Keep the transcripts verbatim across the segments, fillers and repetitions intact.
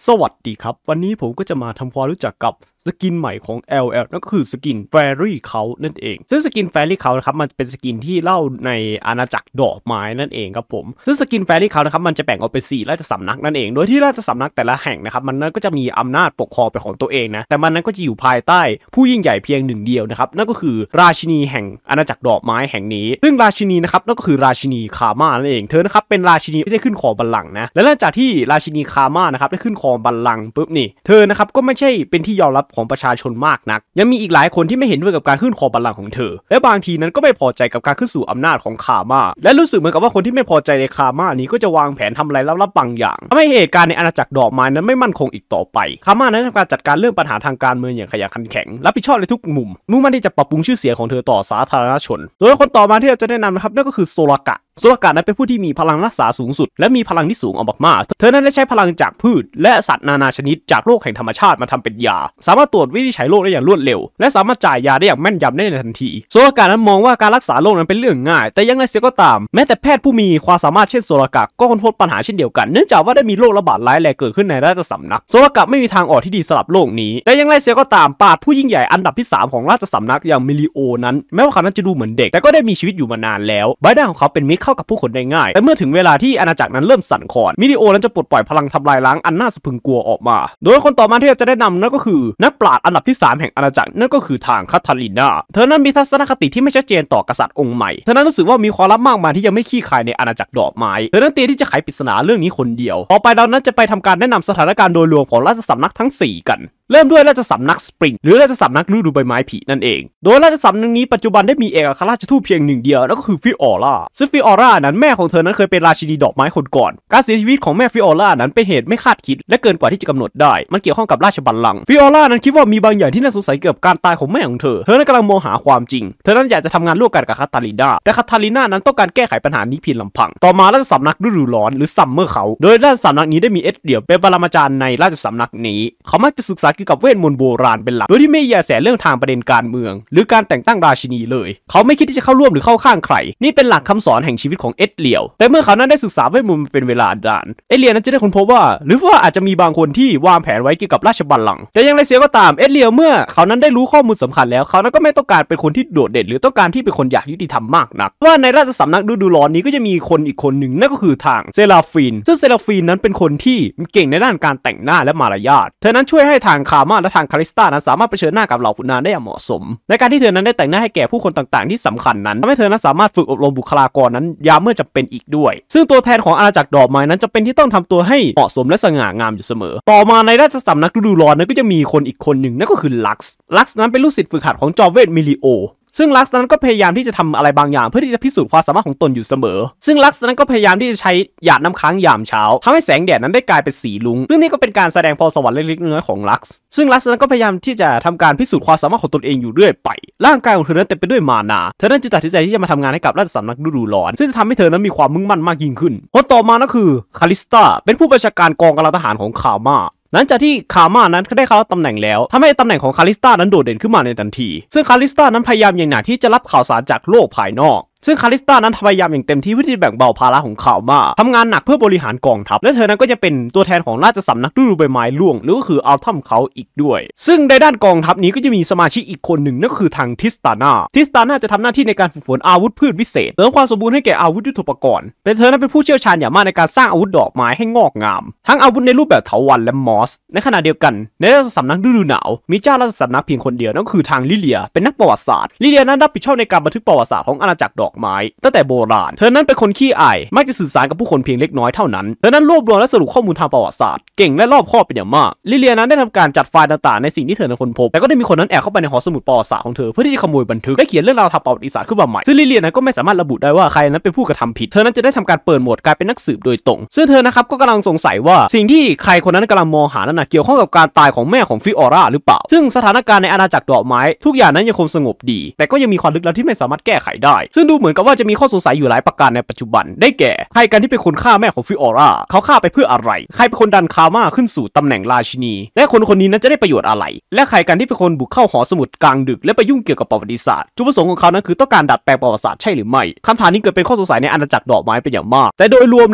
สวัสดีครับวันนี้ผมก็จะมาทำความรู้จักกับสกินใหม่ของ แอล แอล นั่นก็คือสกิน Fairy Cult นั่นเองซึ่งสกิน Fairy Cult นะครับมันเป็นสกินที่เล่าในอาณาจักรดอกไม้นั่นเองครับผมซึ่งสกิน Fairy Cult นะครับมันจะแบ่งออกเป็นสี่ราชสำนักนั่นเองโดยที่ราชสำนักแต่ละแห่งนะครับมันนั้นก็จะมีอำนาจปกครองเป็นของตัวเองนะแต่มันนั้นก็จะอยู่ภายใต้ผู้ยิ่งใหญ่เพียงหนึ่งเดียวนะครับนั่นก็คือราชินีแห่งอาณาจักรดอกไม้แห่งนี้ซึ่งราชินีนะครับนั่นก็คือราชินีคาม่านั่นเองเธอนะครับเป็นราชินีที่ได้ขึ้นครองบัลลังก์นะและหลังจากที่ราชินีคาม่านะครับได้ขึ้นครองบัลลังก์ปุ๊บนี่เธอนะครับก็ไม่ใช่เป็นที่ยอมรับของประชาชนมากนักยังมีอีกหลายคนที่ไม่เห็นด้วยกับการขึ้นครองบัลลังก์ของเธอและบางทีนั้นก็ไม่พอใจกับการขึ้นสู่อำนาจของคาม่าและรู้สึกเหมือนกับว่าคนที่ไม่พอใจในคาม่านี้ก็จะวางแผนทำอะไรลับๆบางอย่างทำให้เหตุการณ์ในอาณาจักรดอกไม้นั้นไม่มั่นคงอีกต่อไปคาม่านั้นทำการจัดการเรื่องปัญหาทางการเมืองอย่างขยันขันแข็งรับผิดชอบในทุกมุมมุ่งมั่นที่จะปรับปรุงชื่อเสียงของเธอต่อสาธารณชนโดยคนต่อมาที่เราจะแนะนำนะครับนั่นก็คือโซลากะโซลากะนั้นเป็นผู้ที่มีพลังรักษาสูงสุดและมีพลังที่สูงออกมากๆเธอนั้นได้ใช้พลังจากพืชและสัตว์นานาชนิดจากโลกแห่งธรรมชาติมาทำเป็นยาสามารถตรวจวินิจฉัยโรคได้อย่างรวดเร็วและสามารถจ่ายยาได้อย่างแม่นยำได้ในทันทีโซลากะนั้นมองว่าการรักษาโรคนั้นเป็นเรื่องง่ายแต่ยังไงเสียก็ตามแม้แต่แพทย์ผู้มีความสามารถเช่นโซลากะก็ค้นพบปัญหาเช่นเดียวกันเนื่องจากว่าได้มีโรคระบาดร้ายแรงเกิดขึ้นในราชสำนักโซลากะไม่มีทางออกที่ดีสำหรับโลกนี้แต่ยังไงเสียก็ตามปราชญ์ผู้ยิ่งใหญ่อันดับที่สามของราชสำนักอย่างมิลิโอนั้นแม้ว่าเขานั้นจะดูเหมือนเด็กแต่ก็ได้มีชีวิตอยู่มานานแล้วใบหน้าของเขาเป็นมิตรเข้ากับผู้คนได้ง่ายแต่เมื่อถึงเวลาที่อาณาจักรนั้นเริ่มสั่นคลอนมิลิโอนั้นจะปลดปล่อยพลังทำลายล้างอันน่าสะพรึงกลัวออกมาโดยคนต่อมาที่เราจะได้นำนั่นก็คือนักปราชญ์อันดับที่สามแห่งอาณาจักรนั่นก็คือทางคาทาลินาเธอนั้นมีทัศนคติที่ไม่ชัดเจนต่อกษัตริย์องค์ใหม่เธอนั้นรู้สึกว่ามีความลับมากมายที่ยังไม่คลี่คลายในอาณาจักรดอกไม้เธอนั้นเตรียมที่จะไขปริศนาเรื่องนี้คนเดียวต่อไปเรานั้นจะไปทำการแนะนำสถานการณ์โดยรวมของราชสำนักทั้งสี่กันเริ่มด้วยราชสำนักสปริงหรือราชสำนักฤดูใบไม้ผลินั่นเองโดยราชสำนักนี้ปัจจุบันได้มีเอกอัครราชทูตเพียงหนึ่งเดียวนั่นก็คือฟิออร่าซึ่งฟิออร่านั้นแม่ของเธอนั้นเคยเป็นราชินีดอกไม้คนก่อนการเสียชีวิตของแม่ฟิออร่านั้นเป็นเหตุไม่คาดคิดและเกินกว่าที่จะกำหนดได้มันเกี่ยวข้องกับราชบัลลังก์ฟิออร่านั้นคิดว่ามีบางอย่างที่น่าสงสัยเกี่ยวกับการตายของแม่ของเธอเธอนั้นกำลังมองหาความจริงเธอนั้นอยากจะทำงานร่วมกันกับคาทาลินาแต่คาทาลินานั้นต้องการแก้ไขปัญหานี้เพียงลำพังต่อมาราชสำนักฤดูร้อนหรือซัมเมอร์เขาโดยราชสำนักนี้ได้มีเอ็ดเดียวเป็นปรมาจารย์ในราชสำนักนี้เขามักจะศึกษาเกี่ยวกับเวทมนต์โบราณเป็นหลักโดยที่ไม่แยแสเรื่องทางประเด็นการเมืองหรือการแต่งตั้งราชินีเลยเขาไม่คิดที่จะเข้าร่วมหรือเข้าข้างใครนี่เป็นหลักคำสอนแห่งชีวิตของเอ็ดเลียวแต่เมื่อเขานั้นได้ศึกษาเวทมนต์เป็นเวลานานเอ็ดเลียวนั้นจะได้ค้นพบว่าหรือว่าอาจจะมีบางคนที่วางแผนไว้เกี่ยวกับราชบัลลังก์แต่ยังไรเสียก็ตามเอ็ดเลียวเมื่อเขานั้นได้รู้ข้อมูลสำคัญแล้วเขานั้นก็ไม่ต้องการเป็นคนที่โดดเด่นหรือต้องการที่เป็นคนอยากยุติธรรมมากนักว่าในราชสำนักฤดูร้อนนี้ก็จะมีคนอีกคนหนึ่งนั่นก็คือทางเซราฟีนซึ่งเซราฟีนนั้นเป็นคนที่เก่งในด้านการแต่งหน้าและมารยาทเธอนั้นช่วยให้ทางคาม่าและทางคาริสตานั้นสามารถเผชิญหน้ากับเหล่าขุนนางได้อย่างเหมาะสมในการที่เธอนั้นได้แต่งหน้าให้แก่ผู้คนต่างๆที่สำคัญนั้นทำให้เธอนั้นสามารถฝึกอบรมบุคลากรนั้นยามเมื่อจำเป็นอีกด้วยซึ่งตัวแทนของอาณาจักรดอกไม้นั้นจะเป็นที่ต้องทำตัวให้เหมาะสมและสง่างามอยู่เสมอต่อมาในราชสำนักฤดูร้อนนั้นก็จะมีคนอีกคนหนึ่งนั่นก็คือลักซ์ลักซ์นั้นเป็นลูกศิษย์ฝึกหัดของจอมเวทมิลิโอซึ่งลักซ์นั้นก็พยายามที่จะทำอะไรบางอย่างเพื่อที่จะพิสูจน์ความสามารถของตนอยู่เสมอซึ่งลักซ์นั้นก็พยายามที่จะใช้หยาดน้ำค้างยามเช้าทำให้แสงแดดนั้นได้กลายเป็นสีลุ้งซึ่งนี่ก็เป็นการแสดงพรสวรรค์เล็กๆน้อยๆของลักซ์ซึ่งลักซ์นั้นก็พยายามที่จะทำการพิสูจน์ความสามารถของตนเองอยู่เรื่อยไปร่างกายของเธอนั้นเต็มไปด้วยมานาเธอนั้นจึงตัดสินใจที่จะมาทำงานให้กับราชสำนักฤดูร้อนซึ่งจะทำให้เธอนั้นมีความมุ่งมั่นมากยิ่งขึ้นคนต่อมาก็คือคาลิสตาเป็นผู้บัญชาการกองกำลังทหารของคาม่าหลังจากที่คาม่านั้นได้เข้ารับตำแหน่งแล้วทำให้ตำแหน่งของคาลิสตานั้นโดดเด่นขึ้นมาในทันทีซึ่งคาลิสตานั้นพยายามอย่างหนักที่จะรับข่าวสารจากโลกภายนอกซึ่งคาลิสตานั้นพยายามอย่างเต็มที่เพื่อที่จะแบ่งเบาภาระของคาม่าทำงานหนักเพื่อบริหารกองทัพและเธอนั้นก็จะเป็นตัวแทนของราชสำนักฤดูใบไม้ร่วงหรือก็คืออัลทัมเขาอีกด้วยซึ่งในด้านกองทัพนี้ก็จะมีสมาชิกอีกคนหนึ่งนั่นก็คือทางทิสตานาทิสตานาจะทำหน้าที่ในการฝึกฝนอาวุธพืชวิเศษเสริมความสมบูรณ์ให้แก่อาวุธยุทโธปกรณ์เป็นเธอนั้นเป็นผู้เชี่ยวชาญอย่างมากในการสร้างอาวุธดอกไม้ให้งอกงามทั้งอาวุธในรูปแบบเถาวัลย์และมอสในขณะเดียวกันในราชสำนักฤดูหนาวมีเจ้าราชสำนักเพียงคนเดียวนั่นก็คือทางลิเลียเป็นนักประวัติศาสตร์ลิเลียนั้นรับผิดชอบในการบันทึกประวัติศาสตร์ของอาณาจักรดอกไม้ตั้งแต่โบราณเธอนั้นเป็นคนขี้อายมักจะสื่อสารกับผู้คนเพียงเล็กน้อยเท่านั้นเธอนั้นรวบรวมและสรุปข้อมูลทางประวัติศาสตร์เก่งและรอบคอบเป็นอย่างมากลิเลียนั้นได้ทำการจัดไฟล์ต่างๆในสิ่งที่เธอนั้นค้นพบแต่ก็ได้มีคนนั้นแอบเข้าไปในหอสมุดประวัติศาสตร์ของเธอเพื่อที่จะขโมยบันทึกและเขียนเรื่องราวทางประวัติศาสตร์ขึ้นมาใหม่ซึ่งลิเลียนั้นก็ไม่สามารถระบุได้ว่าใครนั้นเป็นผู้กระทำผิดเธอนั้นจะได้ทำการเปิดโหมดกลายเป็นนักสืบโดยตรงซึ่งเธอนะครับก็กำลังสงสัยว่าสิ่งที่ใครคนนั้นกำลังมองหานั้นเกี่ยวข้องกับการตายของแม่ของฟิออร่าหรือเปล่าซึ่งสถานการณ์ในอาณาจักรดอกไม้ทุกอย่างนั้นยังคงสงบดีแต่ก็ยังมีความลึกลับที่ไม่สามารถแก้ไขได้ซึ่งดูเหมือนกับว่าจะมีข้อสงสัยอยู่หลายประการในปัจจุบันได้แก่ใครกันที่เป็นคนฆ่าแม่ของฟิออร่าเขาฆ่าไปเพื่ออะไรใครเป็นคนดันคาม่าขึ้นสู่ตำแหน่งราชินีและคนคนนี้นั้นจะได้ประโยชน์อะไรและใครกันที่เป็นคนบุกเข้าหอสมุดกลางดึกและไปยุ่งเกี่ยวกับประวัติศาสตร์จุดประสงค์ของเขานั้นคือต้องการดัดแปลงประวัติศาสตร์ใช่หรือไม่คำถามนี้เกิดเป็นข้อสงสัยในอาณาจักรดอกไม้เป็นอย่างมากแต่โดยรวมแล้ว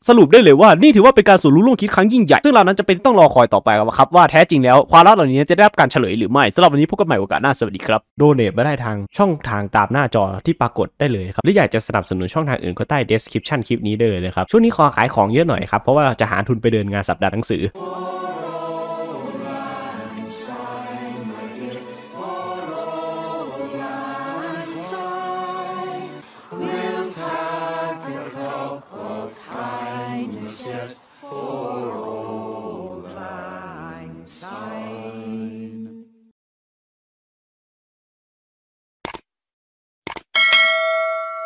สรุปได้เลยว่านี่ถือว่าเป็นการสู่รู้ล่วงคิดครั้งยิ่งใหญ่ซึ่งเรานั้นจะเป็นต้องรอคอยต่อไปครับว่าแท้จริงแล้วความลับเหล่านี้จะได้รับการเฉลยหรือไม่สำหรับวันนี้พบกันใหม่โอกาสหน้าสวัสดีครับโดเนทมาได้ทางช่องทางตามหน้าจอที่ปรากฏได้เลยครับหรืออยากจะสนับสนุนช่องทางอื่นก็ใต้ description คลิปนี้ได้เลยนะครับช่วงนี้ขอขายของเยอะหน่อยครับเพราะว่าจะหาทุนไปเดินงานสัปดาห์หนังสือ